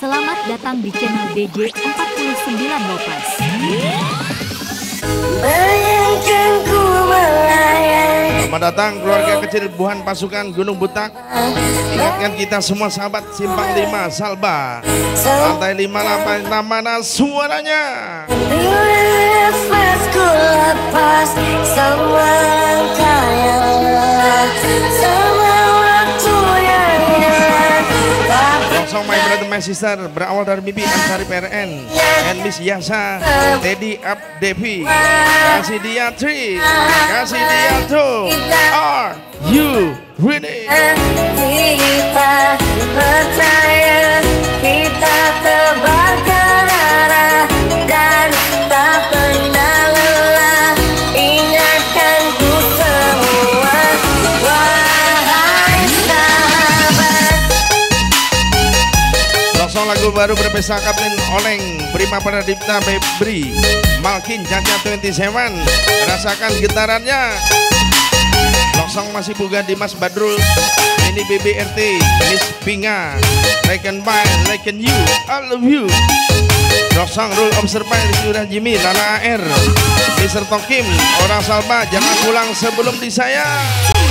Selamat datang di channel DJ 49 Lopez. Selamat datang keluarga kecil Buhan Pasukan Gunung Butak. Ingatkan kita semua sahabat Simpang 5 Salba, lantai 5 lantai 6 mana suaranya. Song My Brother My Sister berawal dari Bibi Ansari PRN and Miss Yasa Teddy Up Devi. Kasih dia 3, kasih dia 2. Are you ready? Kita percaya, kita tebarkan arah dan tak pernah lelah. Ingatkan ku semua, wahai sahabat. Song lagu baru berpesta Kapten Oleng Prima Pradipta Febri Malkin Caca 27. Rasakan getarannya. Loksong masih buka Dimas Badrul, ini BBRT Miss Pinga, Reckon by Reckon You, I love you. Loksong Rule of Surprise sudah Jimmy Lana AR, Mr. Tokim orang Salba jangan pulang sebelum disayang.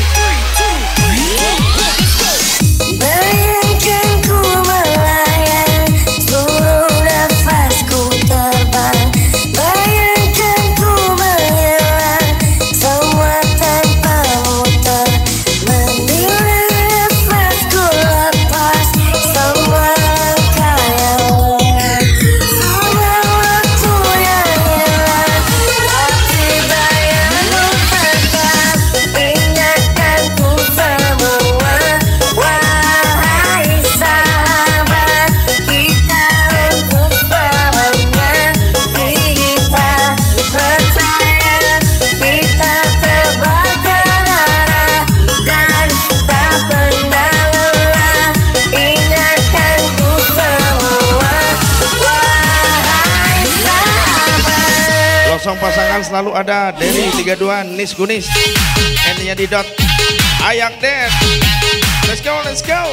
Bayangkan ku melayang, seluruh nafasku terbang. Bayangkan ku menghilang, semua tanpa muter. Menilai nafasku lepas, semua kayalan. Semua waktu yang hilang, tapi bayangmu tetap. Ingatkan ku semua, wahai sahabat. Kita untuk selamanya, kita percaya, kita tebarkan arah dan tak pernah lelah. Ingatkan ku semua, wahai sahabat. Loksong pasangan selalu ada dari 32 Nis Kunis, N-nya di dot Ayak Dad. Let's go, let's go.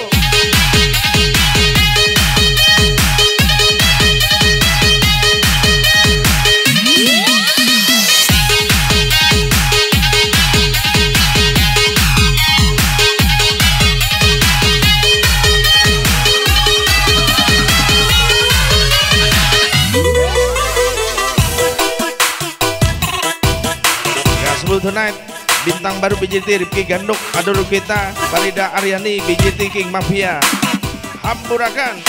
Gasbul Tonight bintang baru BJT Rifki Ganduk, Adul kita Farida Aryani BJT King Mafia. Hampurakan.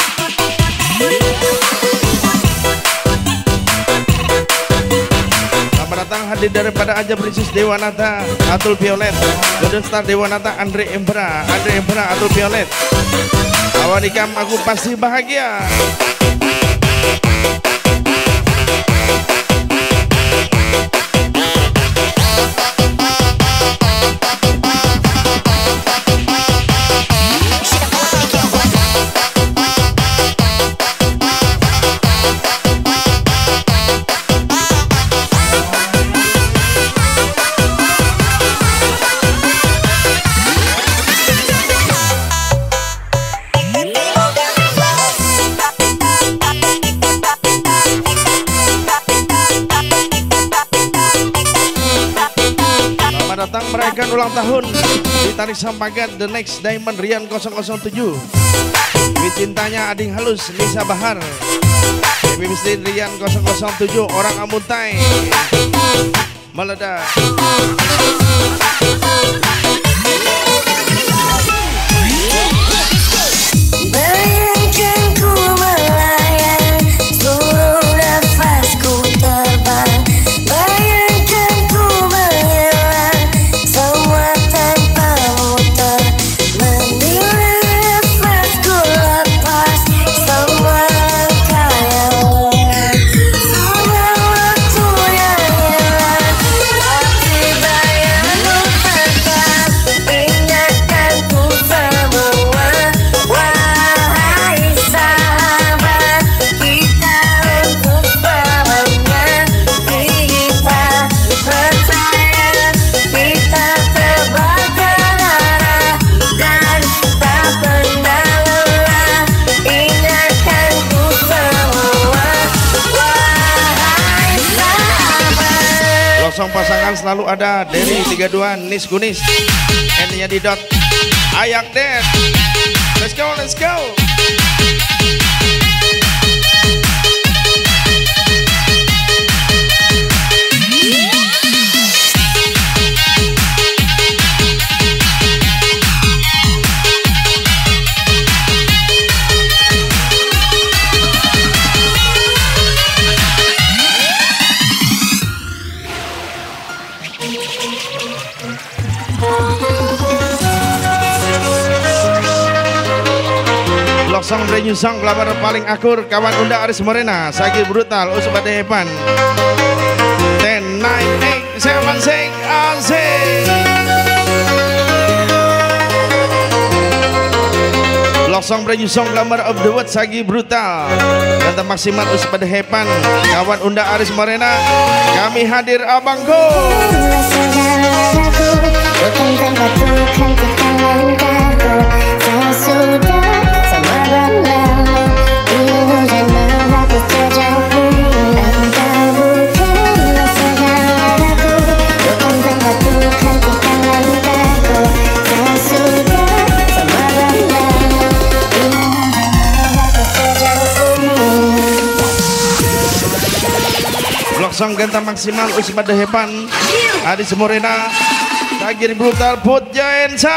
Selamat datang hadir daripada Aja Princess Dewanata, Atul Violet, Golden Star Dewanata, Andre Embra, Atul Violet. Awanikam aku pasti bahagia. Datang merayakan ulang tahun ditarik Sampagat The Next Diamond Rian 007. Cintanya Ading Halus Nisa Bahar, Happy Birthday Rian 007 orang Amuntai meledak. Bayangkan ku melayang, seluruh nafasku terbang. Bayangkan ku menghilang, semua tanpa muter. Menilai nafasku lepas, semua kayalan. Semua waktu yang hilang, tapi bayangmu tetap. Loksong pasangan selalu ada dari 32 Nis Kunis. N-nya di dot. Ayak deh. Let's go, let's go. Loksong brand new song glamour paling akur kawan Unda Aris Morena Sagi brutal Usbade Hepan 10, 9, 8, 7, 6, asik. Loksong brand new song glamour of the world Sagi brutal Ganteng maksimal Usbade Hepan kawan Unda Aris Morena. Kami hadir abangku. Bukan tempat bukan di langkahku. Saya sudah semua berlalu. Ilmu dan menghapus jejakku. Engkau bukanlah segalaku. Bukan tempat bukan di langkahku. Saya sudah semua berlalu. Ilmu dan menghapus jejakku. Loksong ganteng maksimal Usbade Hepan Aris Morena Tagir brutal put Jaensa.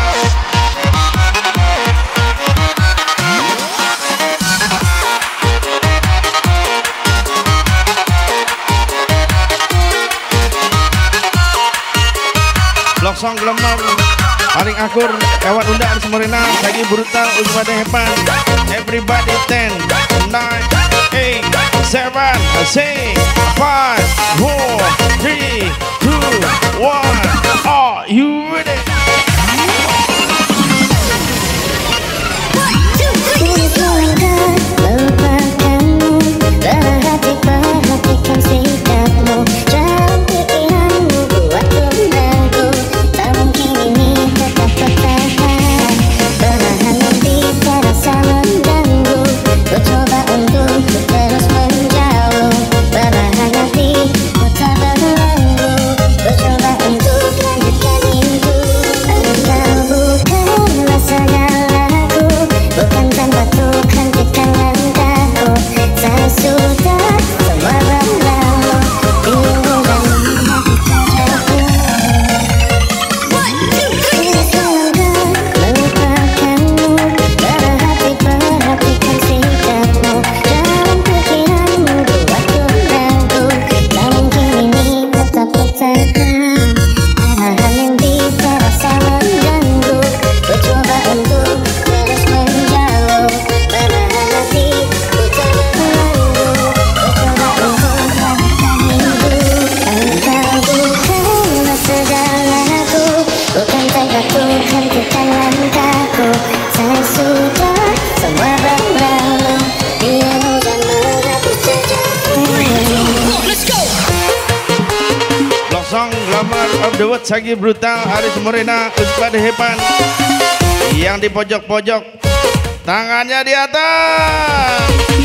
Loksong glamour paling akur kawan Unda Aris Morena Tagir brutal Usbade Hepan. Everybody 10, 9, 8, 7, 6, 5, 4, 3, 2, 1. Are you ready? Lupakanmu, berhati perhatikan sikapmu. Dalam pikiranmu buat benangku. Tak mungkin ini tetap bertahan. Perlahan nanti terasa mengganggu. Ku coba untuk terus menjauh. Perlahan nanti ku tak berlalu. Ku coba untuk lanjutkan itu. Engkau bukanlah segalaku. Bukan tempatku, hentikan langkahku. Saya sudah semua berlalu. Ilmu dan menghapus jejakku. Lupakanmu, berhati perhatikan sikapmu. Dalam pikiranmu buat benangku. Tak mungkin ini tetap bertahan. Hal yang terasa mengganggu. Ku coba untuk terus menjauh. Perlahan nanti ku tak berlalu. Ku coba untuk lanjutkan hidup. Engkau bukanlah segalaku. Bukan tempatku, hentikan langkahku. Saya sudah semua berlalu. Ilmu dan menghapus jejakku. Loksong glamour of the world Sagi brutal Aris Morena Usbade Hepan. Yang di pojok-pojok tangannya di atas.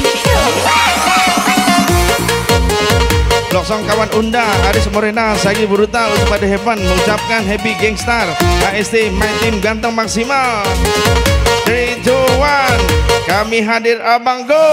Loksong kawan Unda Aris Morena Sagi brutal Usbade Hepan mengucapkan happy gangstar KST my team ganteng maksimal. 3, 2, 1 kami hadir abangku.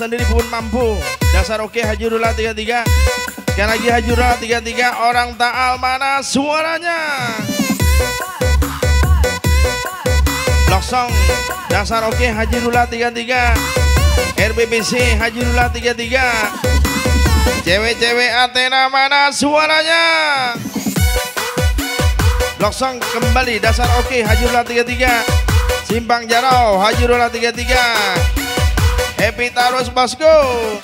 sendiri pun mampu. Dasar oke Hajirullah 33. Sekali lagi Hajirullah 33. Orang Taal mana suaranya? Loksong dasar oke Hajirullah 33. RBBC Hajirullah 33. Cewek-cewek Athena mana suaranya? Loksong kembali dasar oke Hajirullah 33. Simpang Jarau Hajirullah 33. Happy Tarus bosku.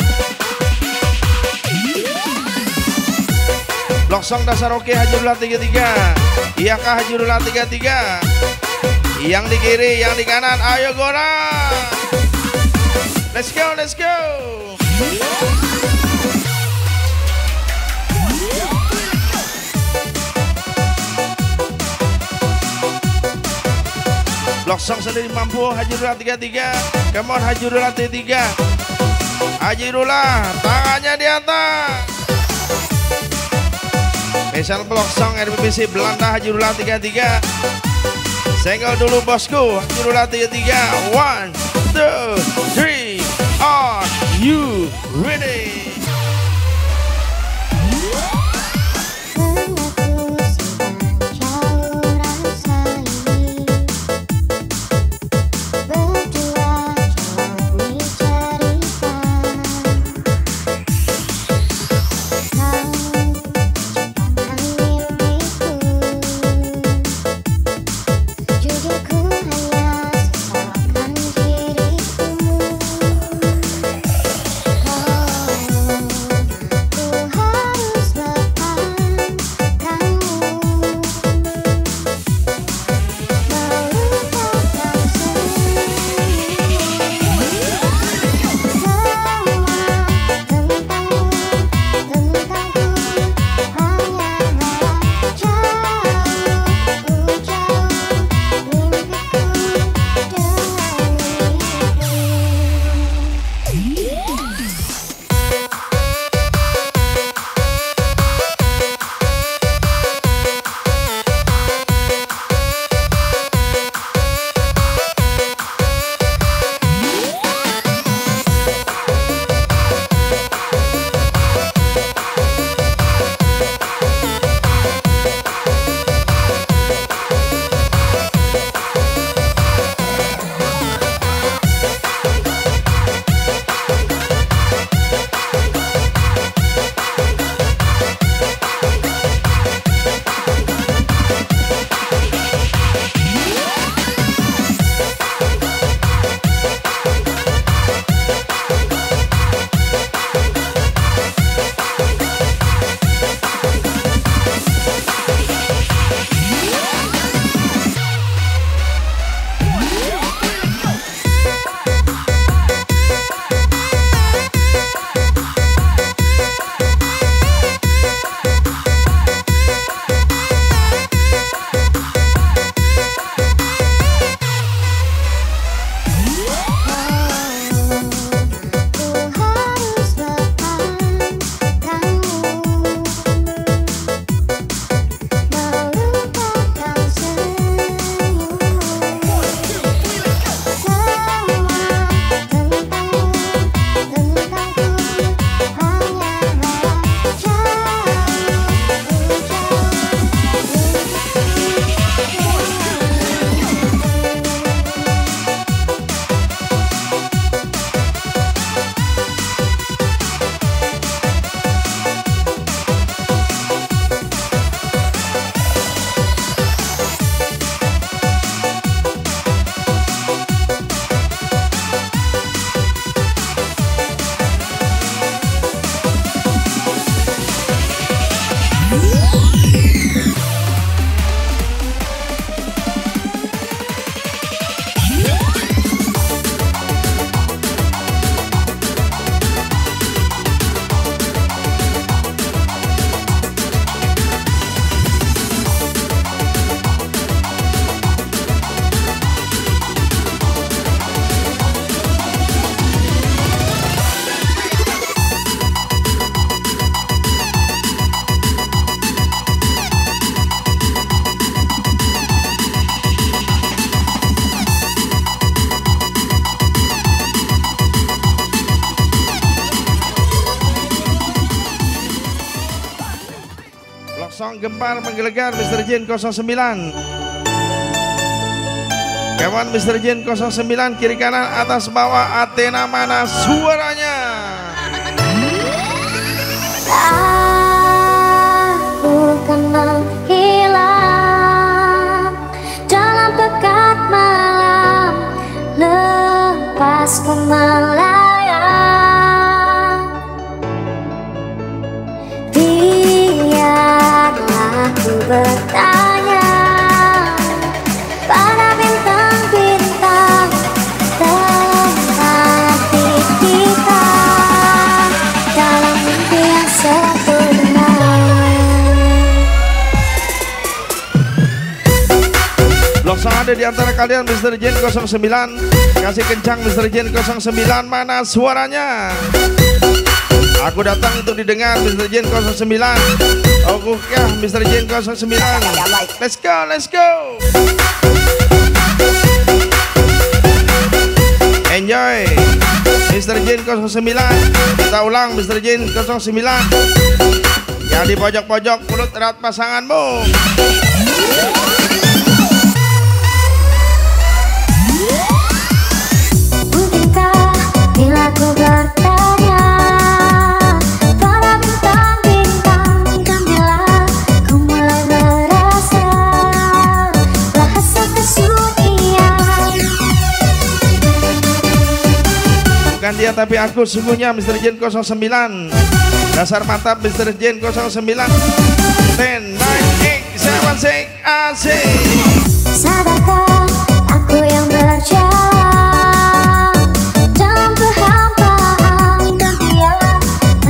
Loksong dasar oke Hajirullah 33. Iyakah Hajirullah 33? Yang di kiri, yang di kanan, ayo Gora. Let's go, let's go. Loksong sendiri mampu Hajirullah 33. Come on Hajirullah 33. Hajirullah tangannya di atas. Spesial Loksong RBBC Belanda Hajirullah 33. Senggol dulu bosku Hajirullah 33. 1, 2, 3. Are you ready? Song gempar menggelegar Mr. Jin 09. Kawan Mr. Jin 09 kiri kanan atas bawah Athena mana suaranya? Aku kan menghilang dalam pekat malam, lepas melayang. Biarlah aku bertanya pada bintang-bintang dalam hati kita, dalam mimpi yang sempurna. Langsung ada di antara kalian Mr. Jin 09. Kasih kencang Mr. Jin 09 mana suaranya? Aku datang untuk didengar Mr. Jin 09. Ogukah Mr. Jin 09? Let's go, let's go. Enjoy Mr. Jin 09. Kita ulang Mr. Jin 09. Yang di pojok-pojok mulut erat pasanganmu. Mungkinkah bila ku bertanya pada bintang-bintang, kamilah ku mulai merasa bahasa kesunyian. Bukan dia tapi aku sungguhnya Mr. Jin 09. Dasar mantap Mr. Jin 09. 10, 9, 8, 7, 6 asik. Sadarkah aku yang berjalan dalam kehampaan impian,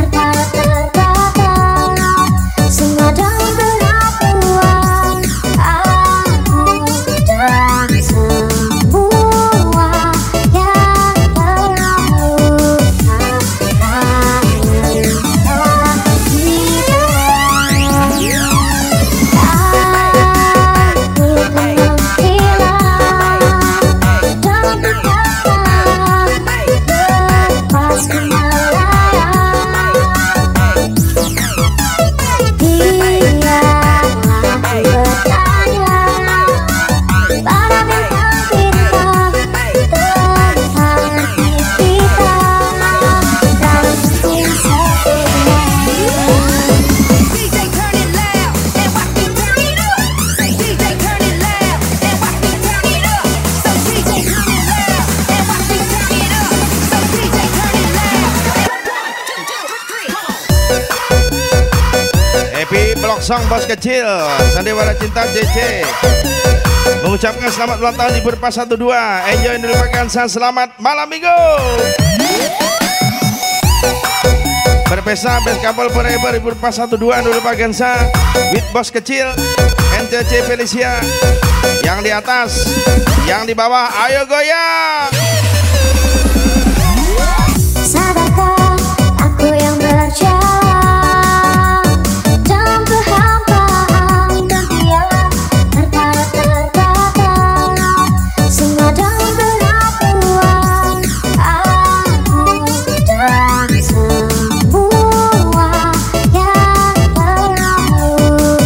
terbatas semua dalam pengakuan aku dan semua yang terlalu Song bos kecil Sandiwara Cinta JC mengucapkan selamat ulang tahun di Purpa 12. Enjoy dulu Pagansa, selamat malam minggu. Berpesta best couple forever di Purpa 12 dulu Pagansa with bos kecil NCC Felicia. Yang di atas, yang di bawah, ayo goyang. Sadarkah aku yang berjalan dalam kehampaan impian, terbatas semua dalam pengakuan aku dan semua yang terlalu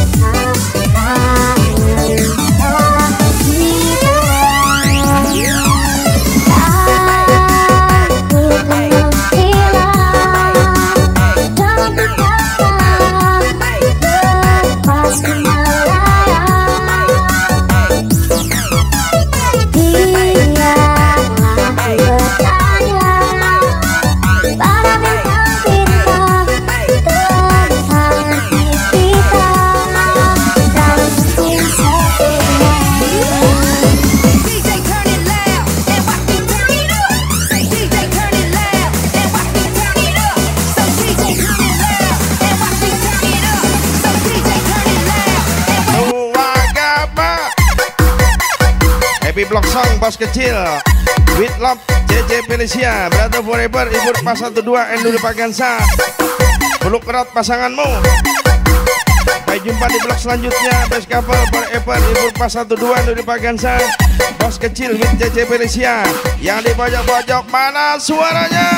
Blok Song bos kecil with love JJ Felicia, brother forever Ibu Pas 12 Endul Pagansa. Peluk erat pasanganmu. Sampai jumpa di blok selanjutnya. Best couple forever Ibu Pas 12 Endul Pagansa. Bos kecil with JJ Felicia. Yang di pojok-pojok mana suaranya?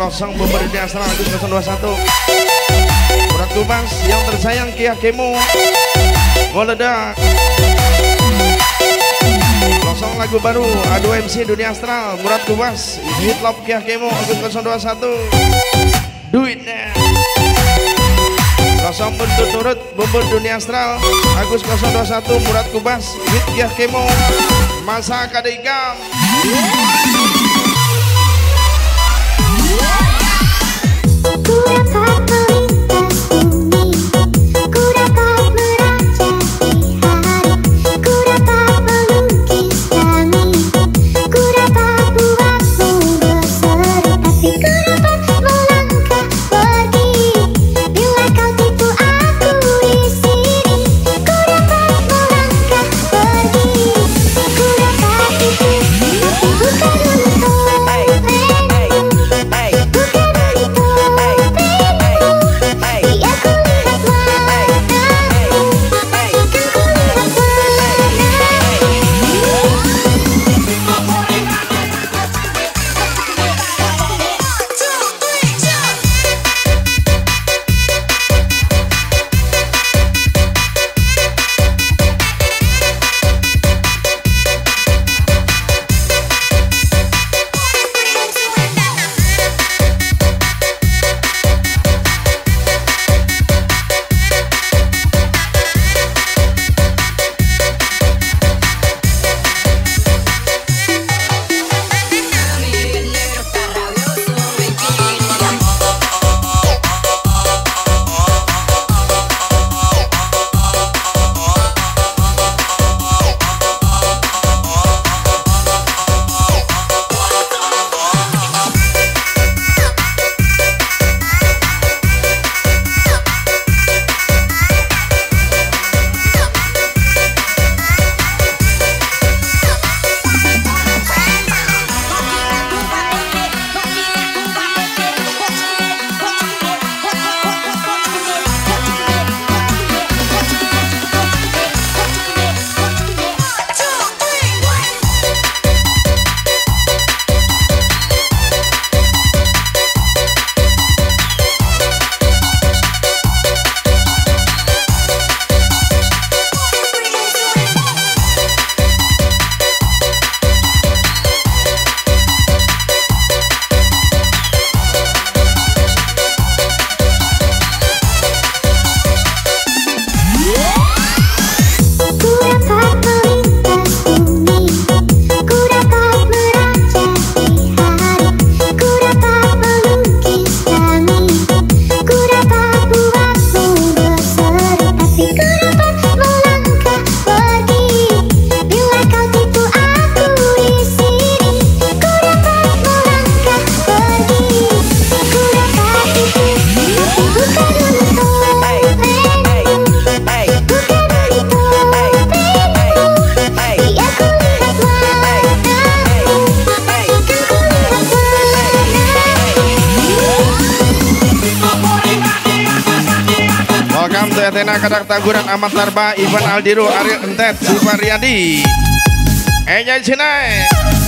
Losong Bumber di Astral Agus 021 Murad Kubas yang tersayang Kia Kemo Meledak. Losong lagu baru Adu MC Dunia Astral Murad Kubas Hit Love Kia Kemo Agus 021 duitnya. Losong Buntut Turut Bumber Dunia Astral Agus 021 Murad Kubas Hit Kia Kemo Masa Kadegam. Ku dapat melintas bumi, ku dapat merajai hari, ku dapat melukis langit, ku dapat buatmu berseru, tapi ku dapat melangkah pergi bila kau tipu aku di sini. Ku dapat melangkah pergi, ku dapat tipu, tapi bukan untuk Tena Kadak Taguran Amat Tarba Ivan Aldiro Ariel Entet Siva Riyadi Enjay Sinai